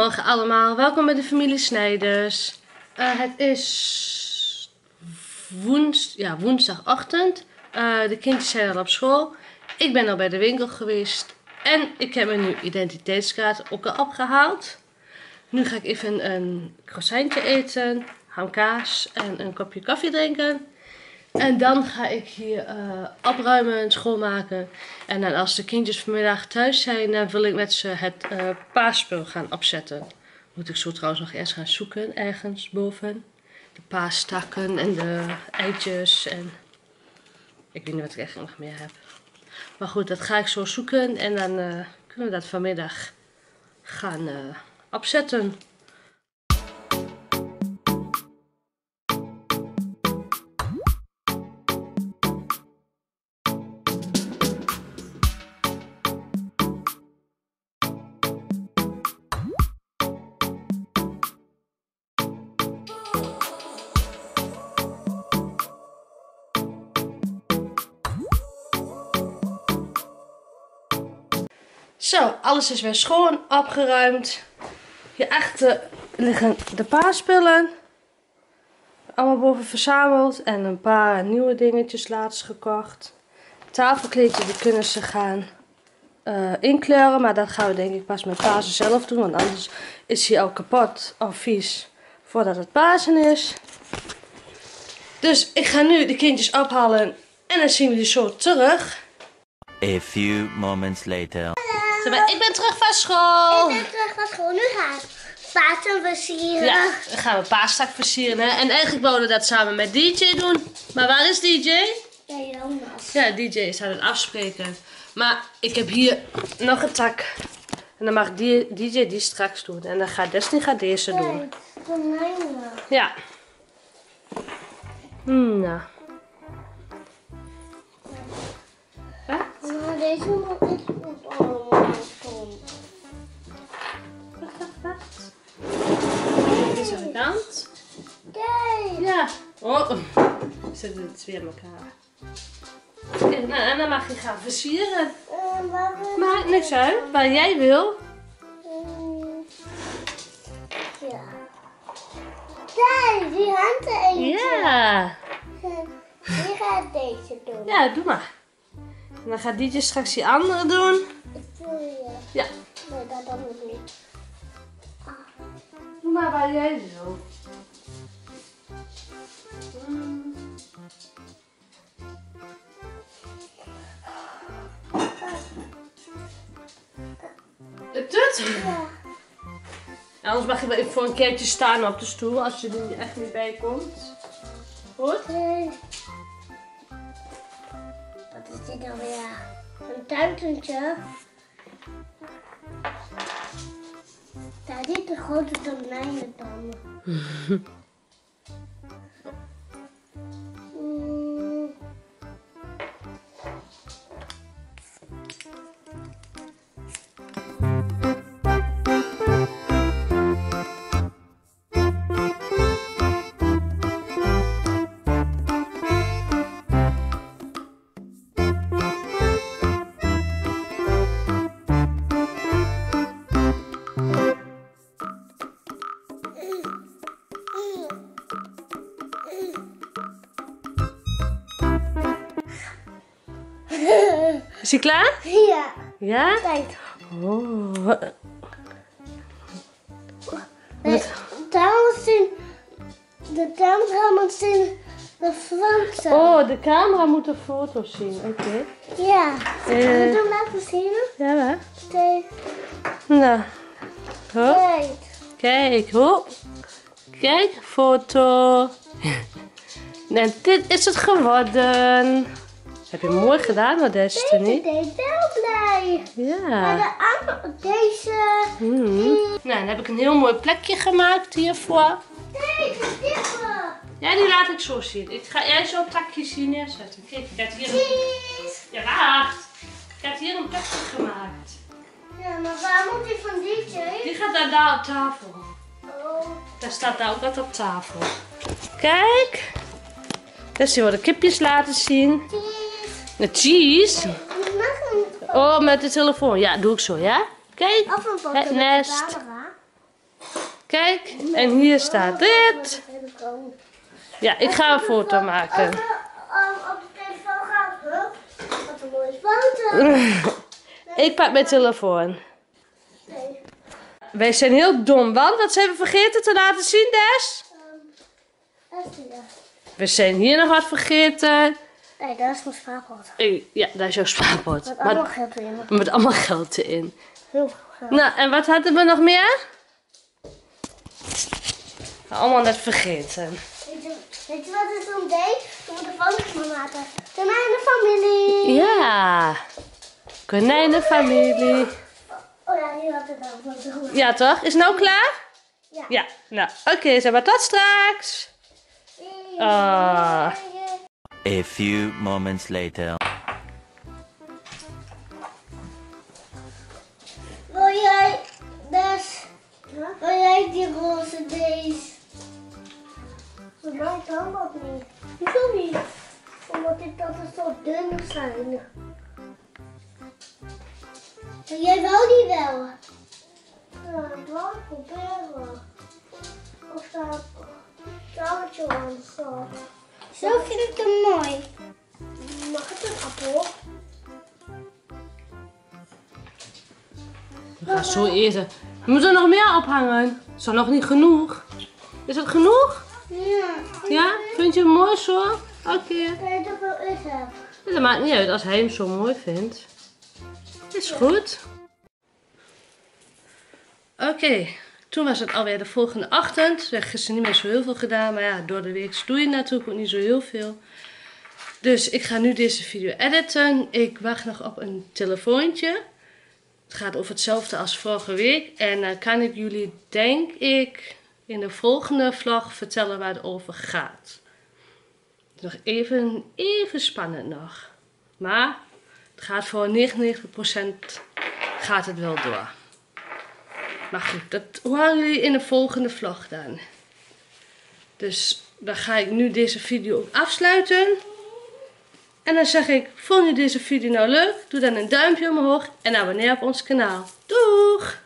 Goedemorgen allemaal, welkom bij de familie Snijders. Het is woensdagochtend. De kindjes zijn al op school. Ik ben al bij de winkel geweest en ik heb mijn nieuwe identiteitskaart ook al opgehaald. Nu ga ik even een croissantje eten, hamkaas en een kopje koffie drinken. En dan ga ik hier opruimen, schoonmaken. En dan als de kindjes vanmiddag thuis zijn, dan wil ik met ze het paasspul gaan opzetten. Moet ik zo trouwens nog eerst gaan zoeken, ergens boven. De paastakken en de eitjes en ik weet niet wat ik echt nog meer heb. Maar goed, dat ga ik zo zoeken en dan kunnen we dat vanmiddag gaan opzetten. Zo, alles is weer schoon, opgeruimd. Hierachter liggen de paasspullen. Allemaal boven verzameld. En een paar nieuwe dingetjes laatst gekocht. Tafelkleedje, die kunnen ze gaan inkleuren. Maar dat gaan we denk ik pas met Pasen zelf doen. Want anders is hij al kapot of vies voordat het Pasen is. Dus ik ga nu de kindjes ophalen. En dan zien we jullie zo terug. A few moments later. Ik ben terug van school. Ik ben terug van school. Nu gaan we Pasen versieren. Ja, dan gaan we paastak versieren. Hè? En eigenlijk wouden we dat samen met DJ doen. Maar waar is DJ? Ja, Jonas. Ja, DJ is aan het afspreken. Maar ik heb hier nog een tak. En dan mag DJ die straks doen. En dan gaat Destiny deze doen. Kijk, van mijne. Ja. Nou. Maar deze moet allemaal doen. Deze aan de kant. Kijk. Ja. Oh, zitten het weer in elkaar. Kijk, nou, en dan mag je gaan versieren. Maakt niks uit, waar jij wil. Ja. Kijk, die hand eentje. Ja. Die gaat deze doen. Ja, doe maar. En dan gaat DJ straks die andere doen. Ik voel je. Ja. Nee, dat dan nog niet. Doe maar waar jij wil. Lukt het? Ja. Anders mag je wel even voor een keertje staan op de stoel als je er echt niet bij komt. Goed? Nee. Wat is dit nou weer? Een tuintje. Daar zit een grote tonijn dan. Is hij klaar? Ja. Ja? Kijk. Oh. De camera moet zien de foto. Oh, de camera moet de foto's zien. Oké. Ja. Moet je hem laten zien? Ja, waar? Kijk. Nou. Hop. Kijk. Kijk, hop. Kijk, foto. En dit is het geworden. Heb je mooi gedaan, hoor, Destiny. Deze deed wel blij. Ja. Maar de andere, deze. Nou, dan heb ik een heel mooi plekje gemaakt hiervoor. Deze, dit. Ja, die laat ik zo zien. Ik ga jij zo'n takjes hier neerzetten. Kijk, ik heb hier een... Cheese. Ja, wacht. Ik heb hier een plekje gemaakt. Ja, maar waar moet die van DJ? Die gaat daar op tafel. Oh. Daar staat daar ook wat op tafel. Kijk. Dus die worden kipjes laten zien. Cheese. Met cheese. Mag een Oh, met de telefoon. Ja, doe ik zo, ja? Kijk. Of een foto Het met nest. de camera. Kijk, en hier staat dit. Ja, ik ga een foto maken. Op de telefoon gaat, huh? Wat een mooie foto. Ik pak mijn telefoon. Nee. Wij zijn heel dom, want wat zijn we vergeten te laten zien, Des? We zijn hier nog wat vergeten. Nee, dat is mijn spaarpot. Ja, daar is jouw spaarpot. Met allemaal geld erin. Met allemaal geld erin. Heel veel geld. Nou, en wat hadden we nog meer? Allemaal net vergeten. Weet je wat ik toen deed? Toen we de foto's maar maken. Konijnenfamilie. Ja. Konijnenfamilie. Oh ja, hier had ik het ook. Ja, toch? Is het nou klaar? Ja. Ja. Nou, oké, zeg maar tot straks. Ah. A few moments later. Wil jij wil jij die roze deze? Voor mij kan dat niet. Hoezo niet? Omdat dit altijd zo dun zijn. En jij wou die wel? Ja, ik wil het proberen. Of dat touwtje aan zo. Zo vind ik het mooi. Mag het een appel? We gaan zo eten. We moeten nog meer ophangen. Is dat nog niet genoeg? Is het genoeg? Ja. Ja? Vind je hem mooi zo? Oké. Kan je toch wel eens hebben? Dat maakt niet uit als hij hem zo mooi vindt. Is goed. Oké. Toen was het alweer de volgende ochtend. We hebben gisteren niet meer zo heel veel gedaan. Maar ja, door de week doe je natuurlijk ook niet zo heel veel. Dus ik ga nu deze video editen. Ik wacht nog op een telefoontje. Het gaat over hetzelfde als vorige week. En dan kan ik jullie, denk ik, in de volgende vlog vertellen waar het over gaat. Nog even spannend nog. Maar het gaat voor 99% gaat het wel door. Maar goed, dat horen jullie in de volgende vlog dan. Dus dan ga ik nu deze video ook afsluiten. En dan zeg ik, vond je deze video nou leuk? Doe dan een duimpje omhoog en abonneer op ons kanaal. Doeg!